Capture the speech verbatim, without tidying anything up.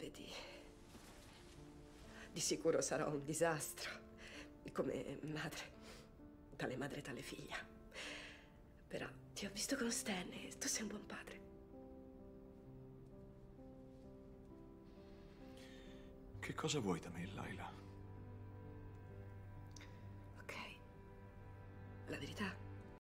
vedi, di sicuro sarò un disastro, come madre, tale madre tale figlia. Però ti ho visto con Stan e tu sei un buon padre. Che cosa vuoi da me, Layla?